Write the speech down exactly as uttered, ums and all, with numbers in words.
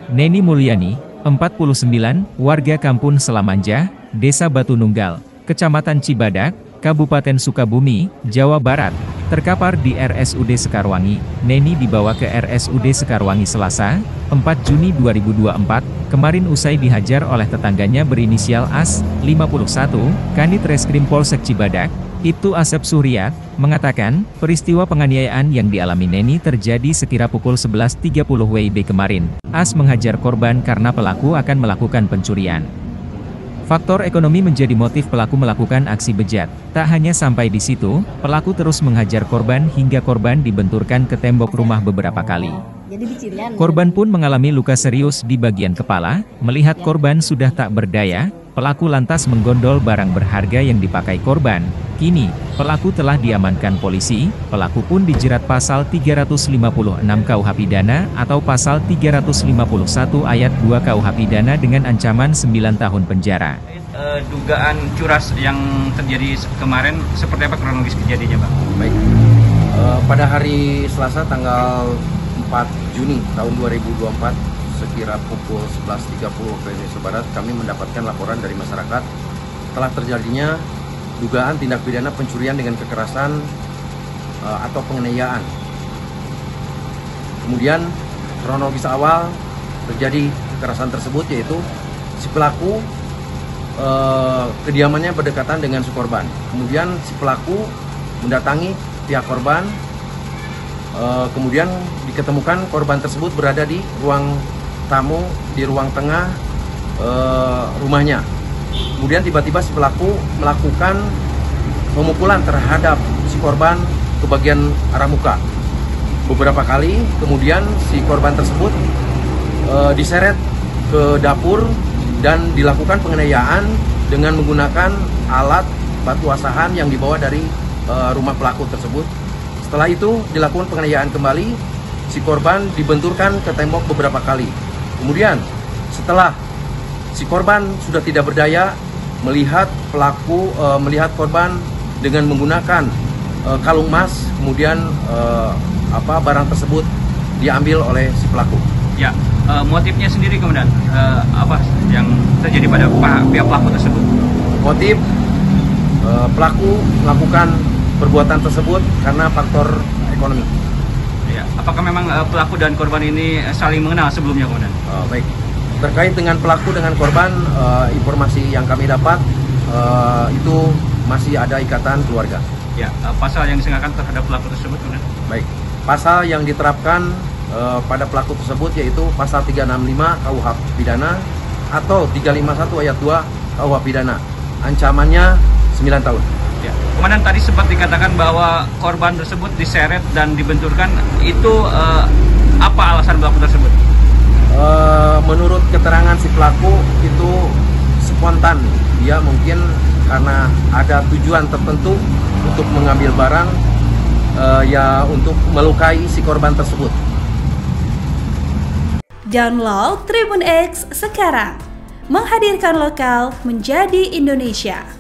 Neni Mulyani, empat puluh sembilan, warga Kampung Selamanja, Desa Batu Nunggal, Kecamatan Cibadak, Kabupaten Sukabumi, Jawa Barat, terkapar di R S U D Sekarwangi. Neni dibawa ke R S U D Sekarwangi Selasa, empat Juni dua ribu dua puluh empat, kemarin usai dihajar oleh tetangganya berinisial As, lima puluh satu, Kanit Reskrim Polsek Cibadak. Ibtu Asep Suryat, mengatakan, peristiwa penganiayaan yang dialami Neni terjadi sekira pukul sebelas tiga puluh W I B kemarin. As menghajar korban karena pelaku akan melakukan pencurian. Faktor ekonomi menjadi motif pelaku melakukan aksi bejat. Tak hanya sampai di situ, pelaku terus menghajar korban hingga korban dibenturkan ke tembok rumah beberapa kali. Korban pun mengalami luka serius di bagian kepala. Melihat korban sudah tak berdaya, pelaku lantas menggondol barang berharga yang dipakai korban. Kini, pelaku telah diamankan polisi. Pelaku pun dijerat pasal tiga ratus lima puluh enam K U H Pidana atau pasal tiga ratus lima puluh satu ayat dua K U H Pidana dengan ancaman sembilan tahun penjara. E, dugaan curas yang terjadi kemarin, seperti apa kronologis kejadiannya, Bang? Baik, e, pada hari Selasa tanggal empat Juni tahun dua ribu dua puluh empat, sekira pukul sebelas tiga puluh waktu Indonesia Barat, kami mendapatkan laporan dari masyarakat telah terjadinya dugaan tindak pidana pencurian dengan kekerasan uh, atau penganiayaan. Kemudian kronologis awal terjadi kekerasan tersebut yaitu si pelaku uh, kediamannya berdekatan dengan si korban. Kemudian si pelaku mendatangi pihak korban. Uh, kemudian diketemukan korban tersebut berada di ruang tamu, di ruang tengah uh, rumahnya. Kemudian tiba-tiba si pelaku melakukan pemukulan terhadap si korban ke bagian arah muka beberapa kali. Kemudian si korban tersebut e, diseret ke dapur dan dilakukan penganiayaan dengan menggunakan alat batu asahan yang dibawa dari e, rumah pelaku tersebut. Setelah itu dilakukan penganiayaan kembali, si korban dibenturkan ke tembok beberapa kali. Kemudian setelah si korban sudah tidak berdaya, melihat pelaku e, melihat korban dengan menggunakan e, kalung emas, kemudian e, apa barang tersebut diambil oleh si pelaku. Ya, e, motifnya sendiri kemudian e, apa yang terjadi pada pihak pelaku tersebut? Motif e, pelaku melakukan perbuatan tersebut karena faktor ekonomi. Ya, apakah memang e, pelaku dan korban ini saling mengenal sebelumnya kemudian? E, baik. Terkait dengan pelaku dengan korban, uh, informasi yang kami dapat uh, itu masih ada ikatan keluarga. Ya, uh, pasal yang disengakan terhadap pelaku tersebut, kemudian? Baik, pasal yang diterapkan uh, pada pelaku tersebut yaitu pasal tiga enam lima K U H Pidana atau tiga lima satu ayat dua K U H Pidana. Ancamannya sembilan tahun. Ya. Kemudian tadi sempat dikatakan bahwa korban tersebut diseret dan dibenturkan. Itu uh, apa alasan pelaku tersebut? Uh, menurut keterangan si pelaku itu spontan, dia mungkin karena ada tujuan tertentu untuk mengambil barang, uh, ya untuk melukai si korban tersebut. Download Tribun X sekarang, menghadirkan lokal menjadi Indonesia.